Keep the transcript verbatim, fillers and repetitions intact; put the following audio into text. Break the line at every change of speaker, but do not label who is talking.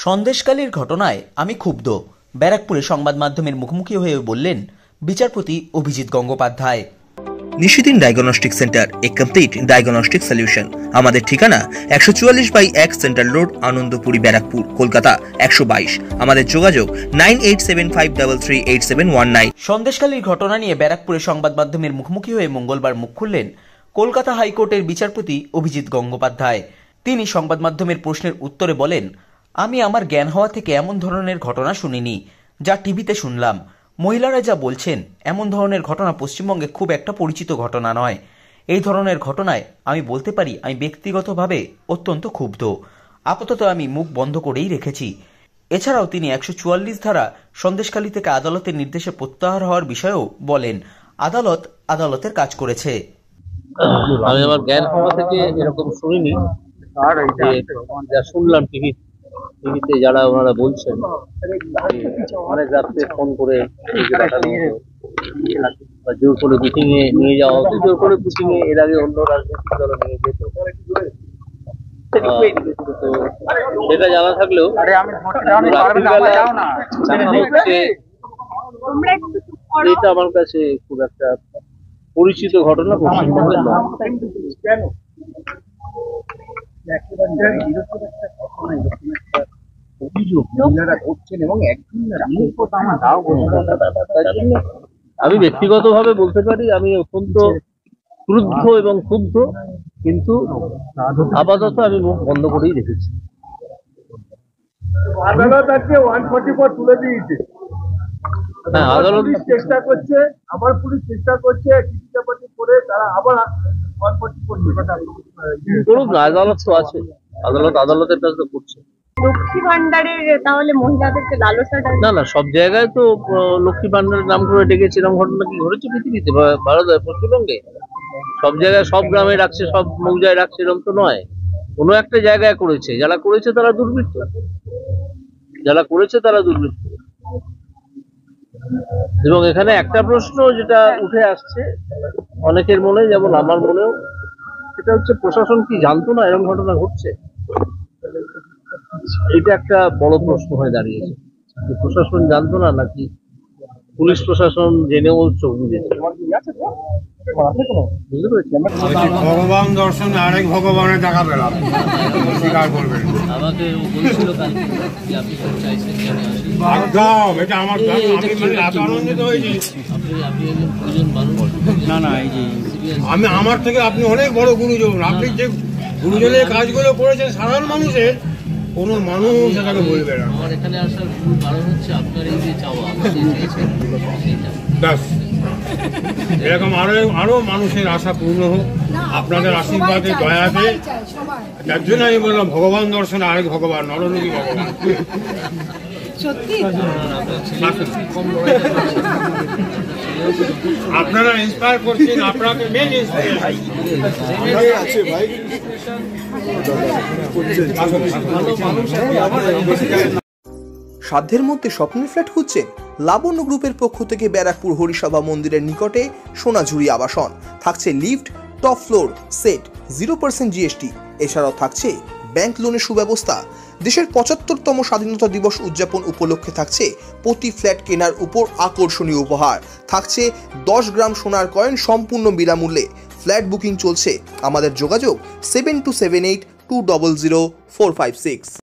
সন্দেশখালীর ঘটনায় আমি ক্ষুব্ধ, ব্যারাকপুরে সংবাদ মাধ্যমের মুখোমুখি হয়ে বললেন বিচারপতি Abhijit Gangopadhyay.
Nishidin diagnostic centre, a complete diagnostic solution. আমাদের ঠিকানা একশো চুয়াল্লিশ বাই এক সেন্ট্রাল রোড, আনন্দপুরি, ব্যারাকপুর, কলকাতা একশো বাইশ। আমাদের যোগাযোগ nine eight seven five three three eight seven one nine.
সন্দেশখালীর ঘটনা নিয়ে ব্যারাকপুরে সংবাদ মাধ্যমের মুখোমুখি হয়ে মঙ্গলবার মুখ খুললেন কলকাতা হাইকোর্টের বিচারপতি অভিজিৎ গঙ্গোপাধ্যায়। তিনি সংবাদ মাধ্যমের প্রশ্নের উত্তরে বলেন, আমি আমার জ্ঞান হওয়া থেকে এমন ধরনের ঘটনা শুনিনি, যা টিভিতে শুনলাম। মহিলারা যা বলছেন, এমন ধরনের ঘটনা পশ্চিমবঙ্গে খুব একটা পরিচিত ঘটনা নয়। এই ধরনের ঘটনায় আমি বলতে পারি আমি ব্যক্তিগতভাবে অত্যন্ত ক্ষুব্ধ। আপাতত আমি মুখ বন্ধ করেই রেখেছি। এছাড়াও তিনি একশো চুয়াল্লিশ ধারা সন্দেশখালী থেকে আদালতের নির্দেশে প্রত্যাহার হওয়ার বিষয়েও বলেন। আদালত আদালতের কাজ করেছে।
আমি আমার জ্ঞান হওয়া থেকে এরকম শুনিনি, আর যা শুনলাম টিভি টিভিতে যারা ওনারা বলছেন, অনেক রাত্রে ফোন করে বা জোর করে মিটিং এ নিয়ে যাওয়া হতো। জোর করে মিটিং এ এর আগে অন্য রাজনৈতিক দল নিয়ে যেত, তো সেটা জানা থাকলেও এটা আমার কাছে খুব একটা পরিচিত ঘটনা পশ্চিমবঙ্গের নয়। আমি ব্যক্তিগতভাবে বলতে পারি আমি অত্যন্ত ক্রুদ্ধ এবং ক্ষুব্ধ, কিন্তু আপাতত আমি মুখ বন্ধ করেই রেখেছি।
আদালত আজকে ওয়ান ফোর্টি ফোর তুলে দিয়েছে।
হ্যাঁ, আদালত
চেষ্টা করছে, আবার পুলিশ চেষ্টা করছে করে তারা আবার ওয়ান ফোর্টি ফোর
করুক না, আদালত তো আছে, আদালত আদালতের কাজ তো করছে।
লক্ষ্মী ভান্ডারের তাহলে মহিলাদেরকে লালসাটা
না না সব জায়গায় তো লক্ষ্মী ভান্ডারের নাম করে ডেকেছে, এরকম ঘটনা কি ঘটেছে পৃথিবীতে, ভারত পশ্চিমবঙ্গে? সব জায়গায় সব গ্রামে রাখছে, সব মৌজায় রাখছে, এরকম তো নয়। কোনো একটা জায়গায় করেছে, যারা করেছে তারা দুর্বৃত্ত, যারা করেছে তারা দুর্বৃত্ত। এবং এখানে একটা প্রশ্ন যেটা উঠে আসছে অনেকের মনে, যেমন আমার মনেও, সেটা হচ্ছে প্রশাসন কি জানতো না এরকম ঘটনা ঘটছে? এটা একটা বড় প্রশ্ন হয়ে দাঁড়িয়েছে। প্রশাসন জানতো না, নাকি পুলিশ প্রশাসন জেনেও চোখ বুঝেছে?
ভগবান দর্শন আরেক ভগবানের দেখা পেলাম, স্বীকার করবেন।
আমাকে বলছিল কালকে যে আপনি সব চাইছেন যে আমি আসি।
একদম, এটা আমার আমি মানে এত আনন্দিত হয়েছি।
আপনি আপনি একজন গুরুজন মানুষ।
না না এই যে আমি আমার থেকে আপনি অনেক বড় গুরুজন। আপনি যে গুরুজনের কাজগুলো করেছেন সাধারণ মানুষের, কোনো মানুষ সেটাকে বলবে না।
আমার এখানে আসার মূল কারণ হচ্ছে আপনার এই যে চাওয়া, আপনি চেয়েছেন
ব্যাস, এরকম আরো আরো মানুষের আশা পূর্ণ হোক আপনাদের আশীর্বাদে, দয়াতে। তার জন্য আমি বললাম ভগবান দর্শন আরেক ভগবান, নররূপী ভগবান। আপনারা ইন্সপায়ার করছেন, আপনাকে মেন
সাধ্যের মধ্যে স্বপ্নের ফ্ল্যাট খুঁজছেন? লাবণ্য গ্রুপের পক্ষ থেকে ব্যারাকপুর হরিসভা মন্দিরের নিকটে সোনাঝুরি আবাসন। থাকছে lift, top floor, set, zero percent GST. এছাড়াও থাকছে ব্যাংক লোনের সুব্যবস্থা। দেশের পঁচাত্তরতম স্বাধীনতা দিবস উদযাপন উপলক্ষে থাকছে প্রতি ফ্ল্যাট কেনার উপর আকর্ষণীয় উপহার। থাকছে দশ গ্রাম সোনার কয়েন সম্পূর্ণ বিনামূল্যে। ফ্ল্যাট বুকিং চলছে। আমাদের যোগাযোগ seven two seven eight two double zero four five six.